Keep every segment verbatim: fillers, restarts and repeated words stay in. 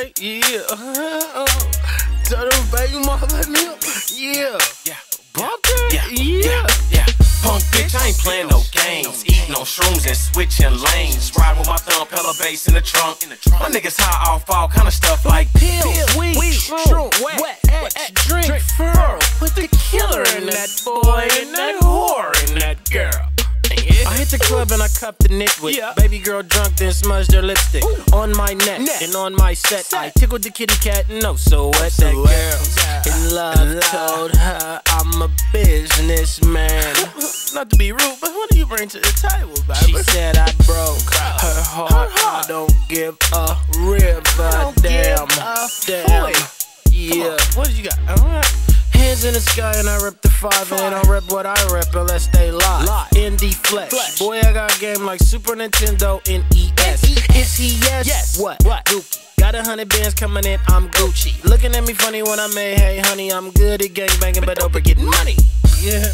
okay, yeah. Tell them baby mama, yeah. Yeah. Bump that, yeah, yeah, yeah. Punk bitch, I ain't playing no games. Eating on shrooms and switching lanes. Ride with my thumb, pedal bass in the trunk. My niggas high off all kind of stuff like pills, weed, shroom, wet, wet, drink, fur. Put the killer in that boy, and that whore in that girl. I hit the club and I cupped the nitwit. Yeah. Baby girl drunk, then smudged her lipstick. Ooh. On my neck, neck and on my set, set. I tickled the kitty cat and oh so wet. So that girl yeah. in love and told her I'm a businessman. Not to be rude, but what do you bring to the table, baby? She said I broke her heart. Her heart. I don't give a river. Damn, damn. Yeah. What did you got? All right. Hands in the sky and I rip the five and I rip what I rip unless they lie. In the flesh. flesh. Boy, I got a game like Super Nintendo in E S. Is he yes? Yes. What? What? Dookie. Got a hundred bands coming in, I'm Gucci. Looking at me funny when I may, hey honey, I'm good at gangbanging, but over getting money. Yeah.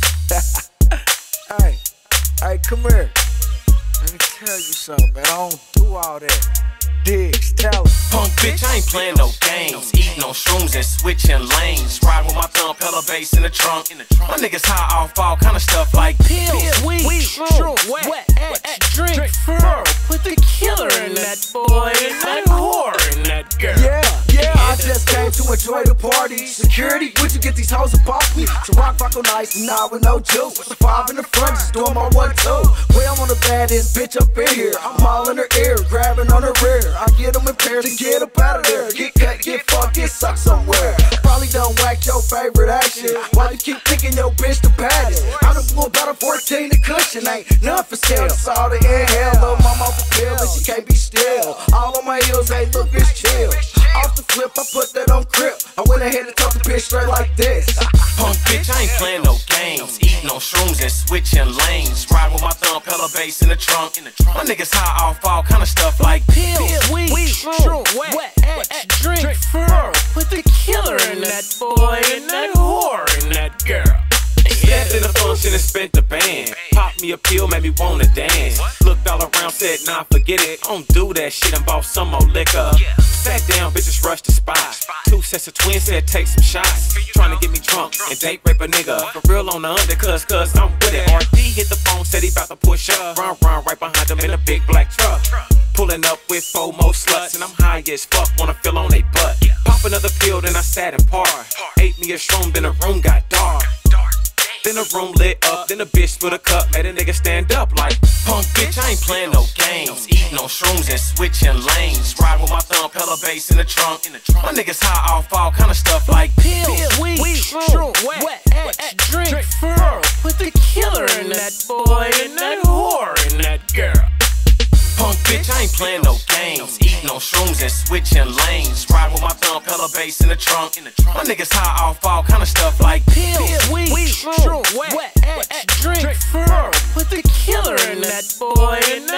Hey, hey, come here. Let me tell you something, man. I don't do all that. Diggs, tell us. Punk bitch, I ain't playing no games. Eating on shrooms and switching lanes. Ride with my thumb, pedal bass in the trunk. My niggas high off all kind of stuff like pills, weed, shroom, wet, wet, drink, fur. Put the killer in that boy, and that whore in that girl. Yeah, yeah, I just came to enjoy the party. Security, would you get these hoes above me? So rock, rock on ice, and now with no juice. The five in the front, just doing my one, two. Well, I'm on the baddest bitch up in here. I'm all in her ear, grabbing on her rear. I get them in pairs to get up out of there. Get cut, get fucked, get sucked somewhere. Probably done whack your favorite action. Why you keep thinking your bitch the baddest? I done blew about a fourteen to cushion. Ain't none for sale. Saw the inhale. Little mama off the pill and she can't be still. All on my heels, hey, look, bitch, chill. Off the flip, I put that on crib. I went ahead and told the bitch straight like this. Punk bitch, I ain't playing no games. Eating on shrooms and switching lanes. Ride with my thumb, pedal bass in the trunk. My niggas high off all kind of stuff like pills, weed, shroom, wet, wet, drink, fur. Put the killer in that boy, and that whore in that girl. Stepped in the function and spent the band. Popped me a pill, made me wanna dance. Looked all around, said nah, forget it. Don't do that shit and bought some more liquor. Sat down, bitches rushed the spot. Two sets of twins said take some shots. Trying to get me drunk and date rape a nigga. For real on the under, cuz, cuz I'm with it. R D hit the phone, said he bout to push up. Run, run, right behind him in a big black truck. Pulling up with four more sluts, and I'm high as fuck, wanna feel on they butt. Pop another pill, then I sat and par. Ate me a shroom, then the room got dark. Then the room lit up, then the bitch split a cup, made a nigga stand up like punk bitch, I ain't playing no games. Eating on shrooms and switching lanes. Ride with my thumb, pedal bass in the trunk. My niggas high off all kind of stuff like pills, weed, shroom, wet, wet, drink, fur. Put the killer in that boy, and that whore in that girl. Punk bitch, I ain't playing no games. Eating on shrooms and switching lanes. Ride with my thumb, pedal bass in the trunk. My niggas high off all kind of stuff like pills, weed, shroom, wet, wet, drink, fur. Put the killer in that boy, and